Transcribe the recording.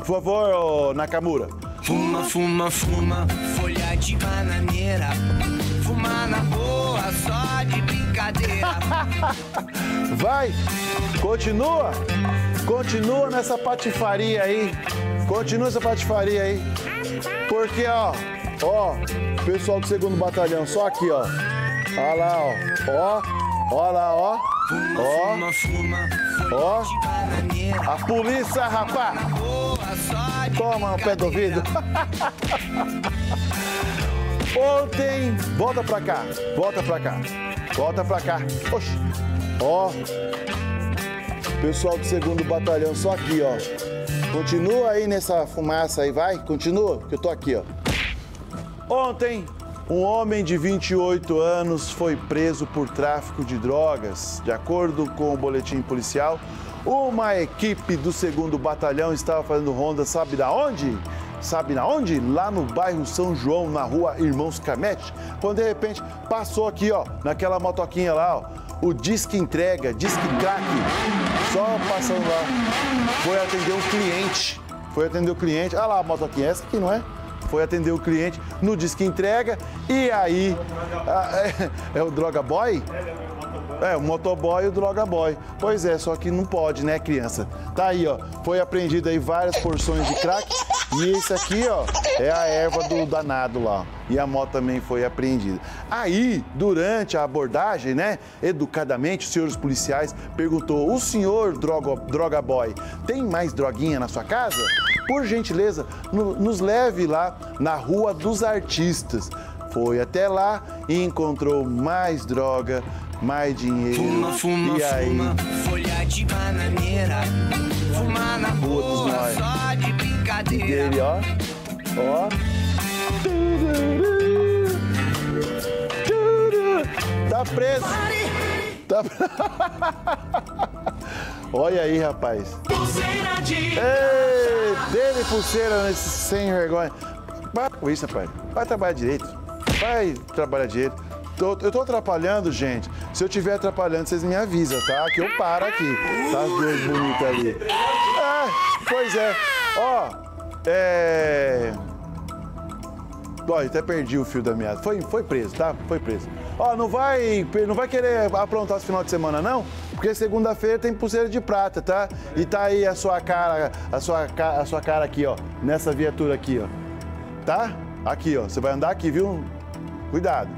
Por favor, ô Nakamura. Fuma, fuma, fuma, folha de bananeira. Fumar na boa, só de brincadeira. Vai, continua. Continua nessa patifaria aí. Continua essa patifaria aí. Porque, ó, pessoal do 2º Batalhão, só aqui, ó. Olha lá, ó. Ó lá, ó. Fuma, fuma, Ó. folha de bananeira. A polícia, rapaz. Boa, só de Toma no pé do ouvido. Ontem, volta pra cá. Volta pra cá. Volta pra cá. Oxi. Ó. Pessoal do 2º Batalhão, só aqui, ó. Continua aí nessa fumaça aí, vai. Continua, que eu tô aqui, ó. Ontem, um homem de 28 anos foi preso por tráfico de drogas. De acordo com o boletim policial, uma equipe do 2º Batalhão estava fazendo ronda, sabe da onde? Sabe na onde? Lá no bairro São João, na rua Irmãos Camete, quando de repente passou aqui, ó, naquela motoquinha lá, ó, o Disque Entrega, Disque Crack, só passando lá. Foi atender um cliente. Foi atender o cliente. Ah lá a motoquinha, essa aqui, não é? Foi atender o cliente no Disque Entrega e aí... É o Droga Boy? É, o motoboy e o droga boy. Pois é, só que não pode, né, criança? Tá aí, ó. Foi apreendido aí várias porções de crack. E esse aqui, ó, é a erva do danado lá. E a moto também foi apreendida. Aí, durante a abordagem, né, educadamente, os senhores policiais perguntou: o senhor droga boy, tem mais droguinha na sua casa? Por gentileza, nos leve lá na Rua dos Artistas. Foi até lá e encontrou mais droga, mais dinheiro. Fuma, fuma, e aí, fuma, folha de bananeira. Fumar na boa, só de brincadeira. dele, ó. Ó. Tá preso. Tá... Olha aí, rapaz. Pulseira de... Ei, dele pulseira nesse sem vergonha. Para com isso, rapaz. Vai trabalhar direito. Vai trabalhar direito. Eu tô atrapalhando, gente. Se eu estiver atrapalhando, vocês me avisam, tá? Que eu paro aqui. Tá as duas bonitas ali. Pois é. Ó, Ó, até perdi o fio da meada. Foi preso, tá? Foi preso. Ó, não vai querer aprontar esse final de semana, não? Porque segunda-feira tem pulseira de prata, tá? E tá aí a sua cara aqui, ó. Nessa viatura aqui, ó. Tá? Aqui, ó. Você vai andar aqui, viu? Cuidado.